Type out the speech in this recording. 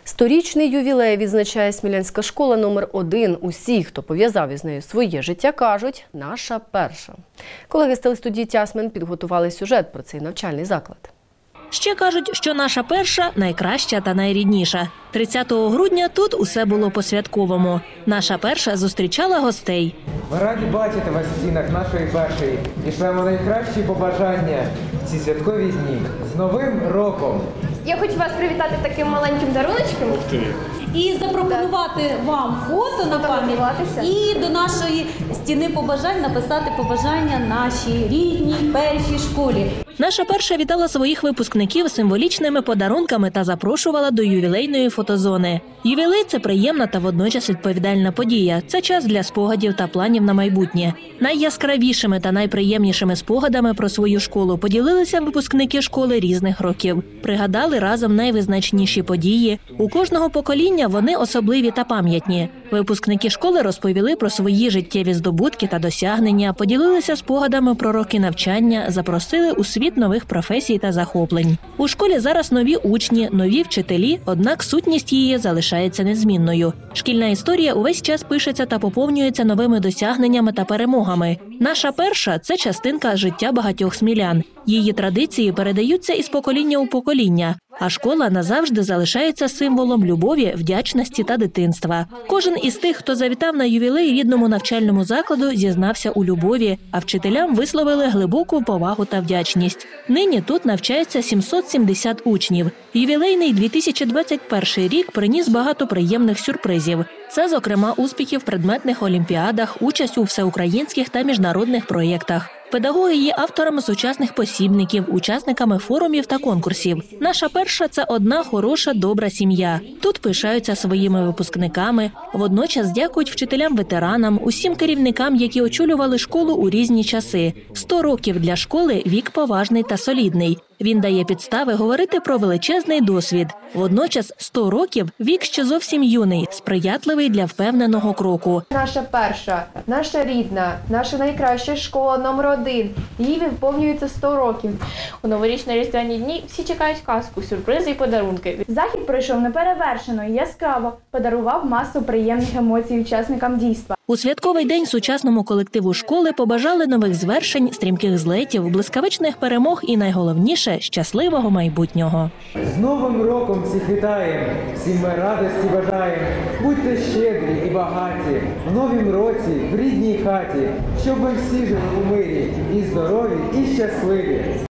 Сторічний ювілей відзначає Смілянська школа номер 1. Усі, хто пов'язав із нею своє життя, кажуть – наша перша. Колеги з телестудії «Тясмин» підготували сюжет про цей навчальний заклад. Ще кажуть, що наша перша – найкраща та найрідніша. 30 грудня тут усе було по-святковому. Наша перша зустрічала гостей. Ми раді бачити вас в стінах нашої першої і шлемо найкращі побажання в ці святкові дні. З Новим роком! Я хочу вас привітати таким маленьким даруночком. І запропонувати вам фото на пам'ять і до нашої стіни побажань написати побажання нашій рідній першій школі. Наша перша вітала своїх випускників символічними подарунками та запрошувала до ювілейної фотозони. Ювілей – це приємна та водночас відповідальна подія. Це час для спогадів та планів на майбутнє. Найяскравішими та найприємнішими спогадами про свою школу поділилися випускники школи різних років. Пригадали разом найвизначніші події. У кожного покоління вони особливі та пам'ятні. Випускники школи розповіли про свої життєві здобутки та досягнення, поділилися спогадами про роки навчання, запросили у світ нових професій та захоплень. У школі зараз нові учні, нові вчителі, однак сутність її залишається незмінною. Шкільна історія увесь час пишеться та поповнюється новими досягненнями та перемогами. Наша перша – це частинка життя багатьох смілян. Її традиції передаються із покоління у покоління, а школа назавжди залишається символом любові, вдячності та дитинства. Кожен із тих, хто завітав на ювілей рідному навчальному закладу, зізнався у любові, а вчителям висловили глибоку повагу та вдячність. Нині тут навчається 770 учнів. Ювілейний 2021 рік приніс багато приємних сюрпризів. Це, зокрема, успіхи в предметних олімпіадах, участь у всеукраїнських та міжнародних проєктах. Педагоги є авторами сучасних посібників, учасниками форумів та конкурсів. Наша перша – це одна хороша, добра сім'я. Тут пишаються своїми випускниками, водночас дякують вчителям-ветеранам, усім керівникам, які очолювали школу у різні часи. 100 років для школи – вік поважний та солідний. Він дає підстави говорити про величезний досвід. Водночас 100 років – вік ще зовсім юний, сприятливий для впевненого кроку. Наша перша, наша рідна, наша найкраща школа номер 1. Їй виповнюється 100 років. У новорічно-різдвяні дні всі чекають казку, сюрпризи і подарунки. Захід пройшов неперевершено і яскраво, подарував масу приємних емоцій учасникам дійства. У святковий день сучасному колективу школи побажали нових звершень, стрімких злетів, блискавичних перемог і, найголовніше, щасливого майбутнього. З Новим роком всіх вітаємо, всім ми радості бажаємо. Будьте щедрі і багаті, в новім році, в рідній хаті, щоб ми всі жили у мирі, і здорові, і щасливі.